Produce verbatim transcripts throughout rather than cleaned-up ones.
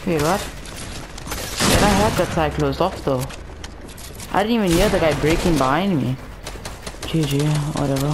Wait, what? Then I had that side closed off though. I didn't even hear the guy breaking behind me. G G, whatever.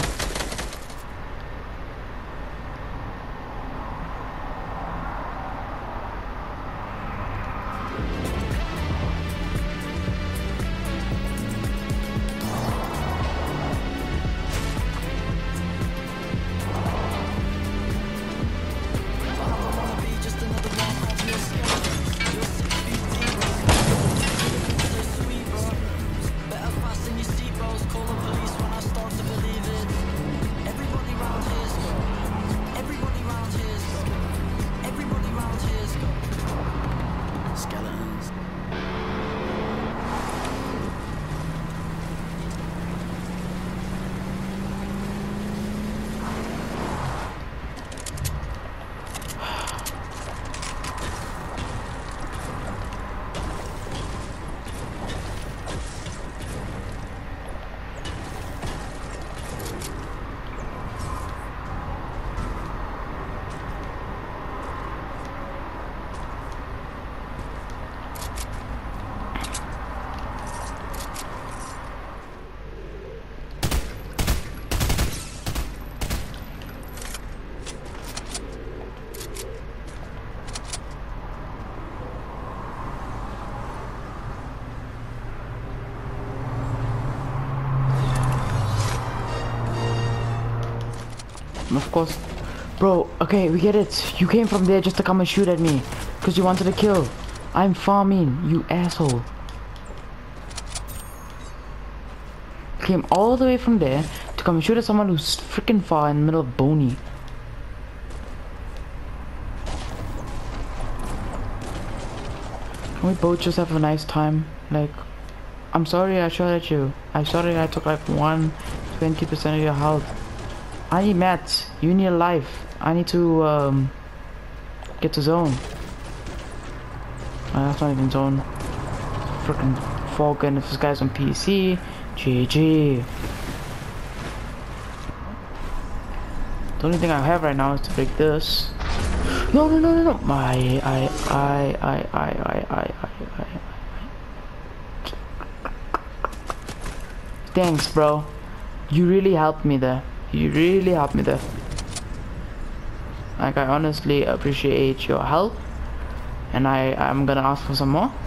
Of course. Bro, okay, we get it. You came from there just to come and shoot at me. Because you wanted to kill. I'm farming, you asshole. Came all the way from there to come and shoot at someone who's freaking far in the middle of Boney. Can we both just have a nice time? Like, I'm sorry I shot at you. I'm sorry I took like one twenty percent of your health. I need mats. You need a life. I need to um, get to zone. Oh, that's not even zone. Freaking Falcon. If this guy's on P C, G G. The only thing I have right now is to break this. No, no, no, no, no. I, I, I, I, I, I, I, I, I. Thanks, bro. You really helped me there. You really helped me there. Like, I honestly appreciate your help, and I I'm gonna ask for some more.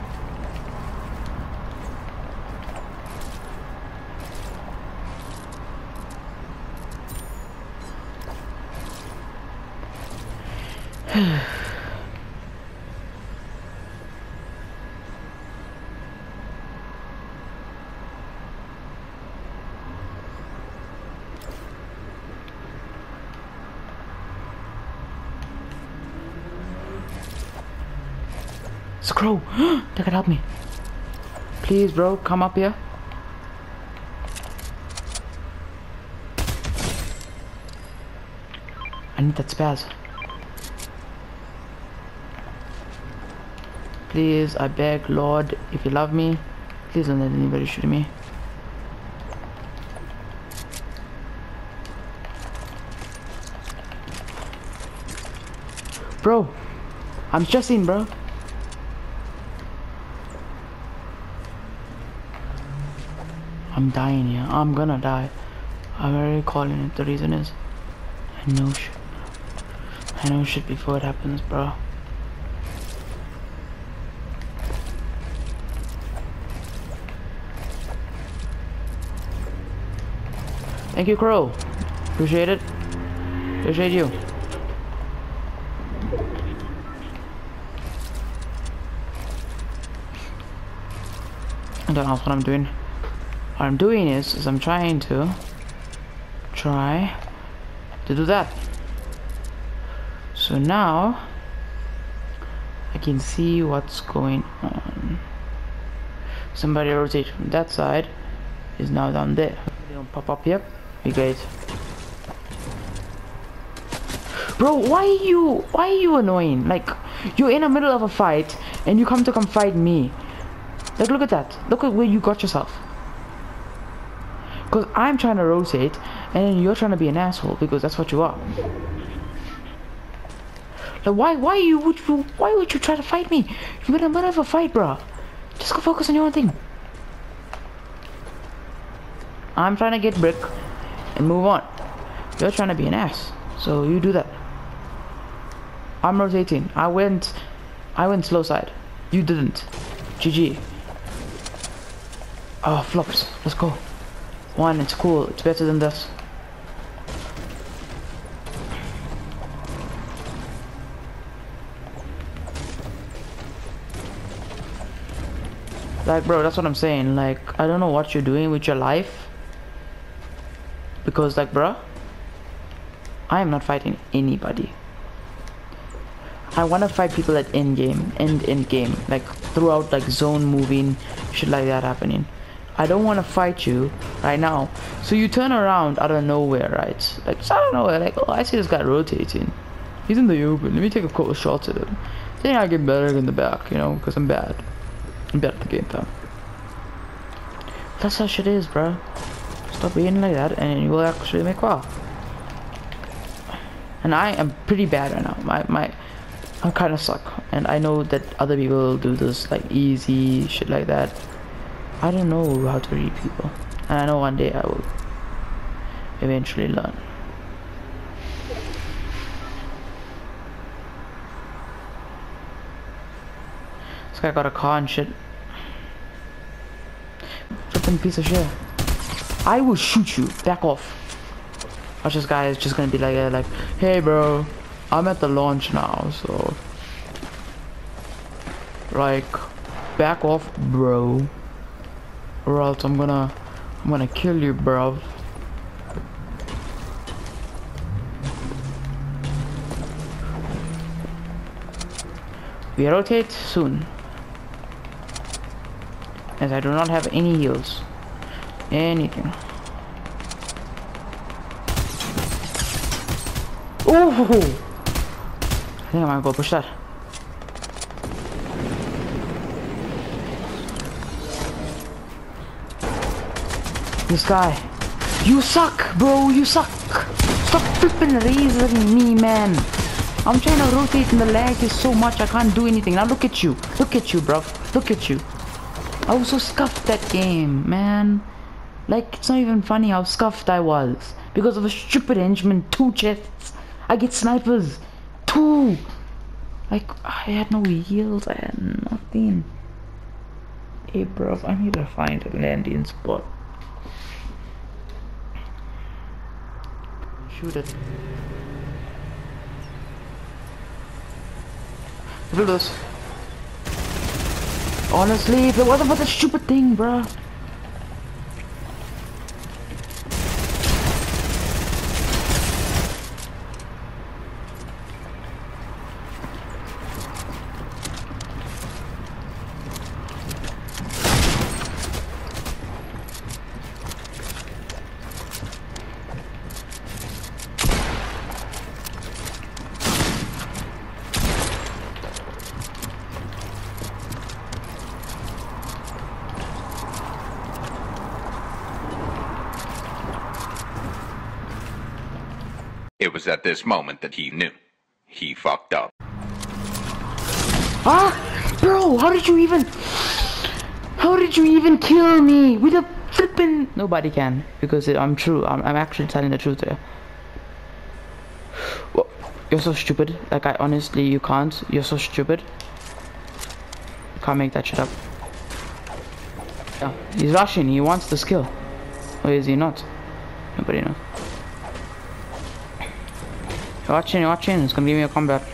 Scroll, that could help me. Please, bro, come up here. I need that spaz. Please, I beg, Lord, if you love me, please don't let anybody shoot me. Bro, I'm stressing, bro. I'm dying here. I'm gonna die. I'm already calling it. The reason is I know shit. I know shit before it happens, bro. Thank you, Crow. Appreciate it. Appreciate you. I don't know what I'm doing. What I'm doing is, is I'm trying to try to do that. So now I can see what's going on. Somebody rotate from that side is now down there. They don't pop up here. Be great. Bro, why are you why are you annoying? Like, you're in the middle of a fight and you come to come fight me. Like, look at that. Look at where you got yourself. Because I'm trying to rotate and you're trying to be an asshole, because that's what you are. Like, why, why you would you, why would you try to fight me? You're gonna win a fight, bro. Just go focus on your own thing. I'm trying to get brick and move on. You're trying to be an ass, so you do that. I'm rotating. I went, I went slow side. You didn't. G G. Oh, flops. Let's go. One, it's cool. It's better than this. Like, bro, that's what I'm saying. Like, I don't know what you're doing with your life. Because, like, bro, I am not fighting anybody. I want to fight people at end game, end end game, like throughout, like zone moving, shit like that happening. I don't want to fight you right now. So you turn around out of nowhere, right? Like, just out of nowhere, like, oh, I see this guy rotating. He's in the open. Let me take a couple shots at him. Then I get better in the back, you know, because I'm bad. I'm bad at the game time. That's how shit is, bro. Stop being like that, and you will actually make well. And I am pretty bad right now. My my. I kind of suck, and I know that other people do this like easy shit like that. I don't know how to read people, and I know one day I will eventually learn. This guy got a car and shit. Flipping piece of shit. I will shoot you. Back off. Watch, this guy is just gonna be like, uh, like, hey, bro. I'm at the launch now, so like, back off, bro, or else I'm gonna, I'm gonna kill you, bro. We rotate soon, as I do not have any heals, anything. Oh! I think I might go push that. This guy. You suck, bro. You suck. Stop flipping raising me, man. I'm trying to rotate and the lag is so much I can't do anything. Now look at you. Look at you, bro. Look at you. I was so scuffed that game, man. Like, it's not even funny how scuffed I was. Because of a stupid henchman. Two chests. I get snipers. Two. Like, I had no heals, I had nothing. Hey, bro, I need to find a landing spot. Shoot it. Do this. Honestly, if it wasn't for the stupid thing, bro. It was at this moment that he knew. He fucked up. Ah! Bro, how did you even... How did you even kill me? With a flippin'... Nobody can. Because it, I'm true. I'm, I'm actually telling the truth here. Well, you're so stupid. Like, I honestly, you can't. You're so stupid. You can't make that shit up. Yeah, he's rushing. He wants the skill. Or is he not? Nobody knows. You're watching, you're watching. It's gonna give me a combat.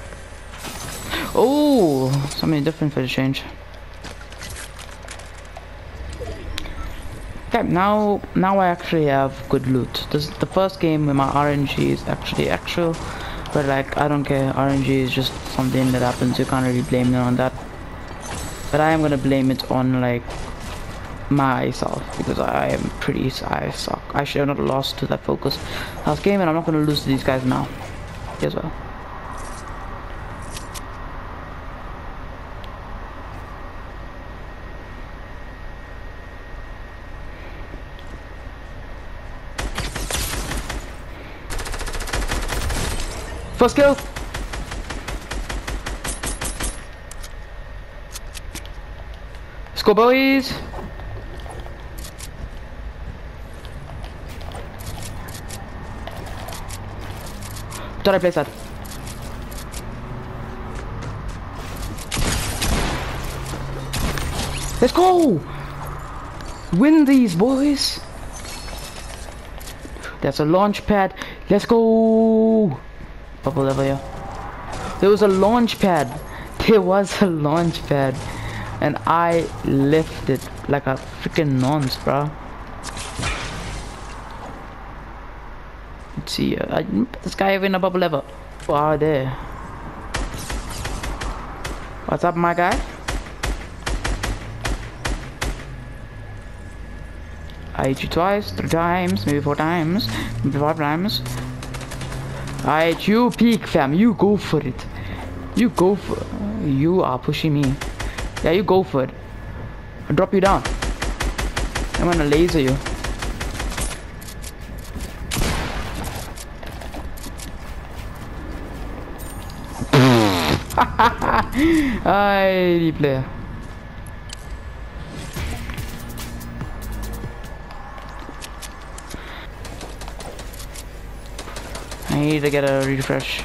Oh, something different for the change. Okay, now, now I actually have good loot. This is the first game where my R N G is actually actual. But like, I don't care. R N G is just something that happens. You can't really blame it on that. But I am gonna blame it on like myself because I am pretty. I suck. I should have not lost to that focus last game, and I'm not gonna lose to these guys now as well. First kill. go, boys. Thought I placed that. Let's go! Win these, boys! That's a launch pad. Let's go! Bubble level, yeah. There was a launch pad. There was a launch pad. And I left it like a freaking nonce, bro. Let's see. Uh, I, this guy even a bubble level. Who are there? What's up, my guy? I hit you twice, three times, maybe four times, maybe five times. I hit you, peek, fam. You go for it. You go for. You are pushing me. Yeah, you go for it. I'll drop you down. I'm gonna laser you. I player. I need to get a refresh.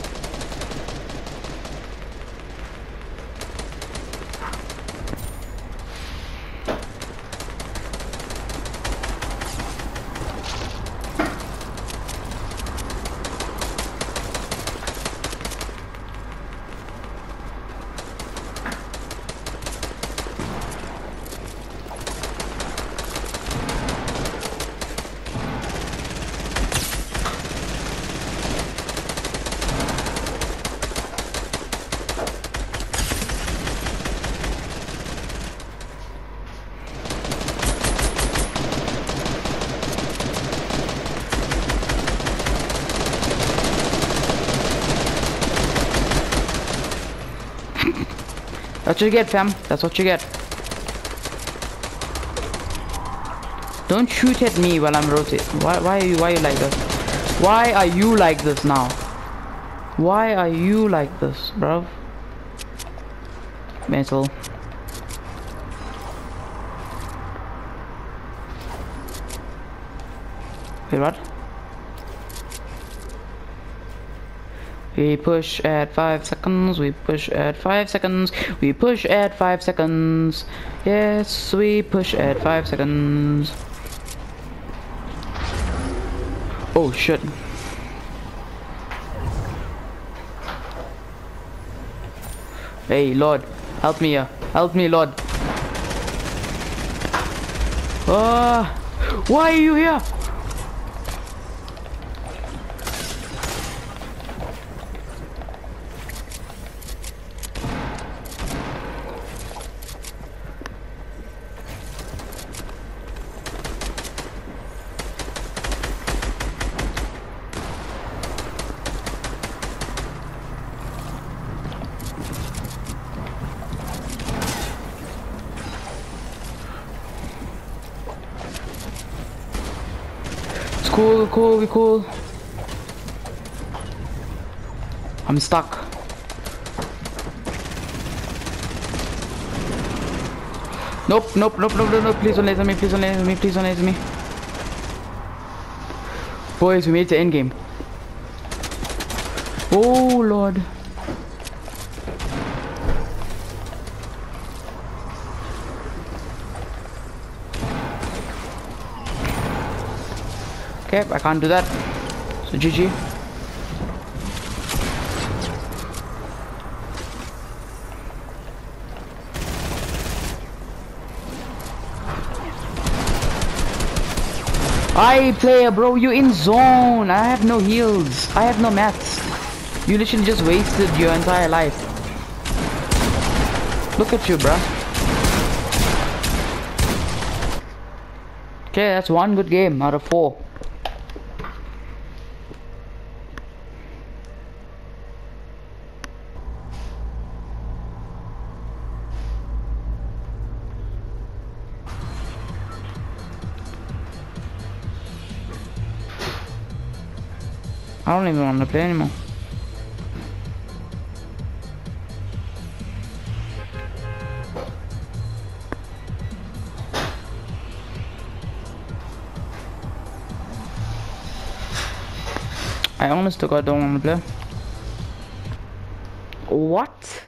That's what you get, fam. That's what you get. Don't shoot at me while I'm rotating. Why, why are you, why are you like this? Why are you like this now? Why are you like this, bro? Mental. Wait, what? We push at five seconds, we push at five seconds, we push at five seconds. Yes, we push at five seconds. Oh shit. Hey Lord, help me here. Help me, Lord. Ah, why are you here? Cool, cool, we cool. I'm stuck. Nope, nope, nope, nope, nope, nope. Please don't laser me, please don't laser me, please don't laser me. Boys, we made it to end game. Oh Lord. Okay, I can't do that. So G G. I player, bro, you in zone. I have no heals. I have no mats. You literally just wasted your entire life. Look at you, bro. Okay, that's one good game out of four. I don't even want to play anymore. I honest to God don't want to play. What?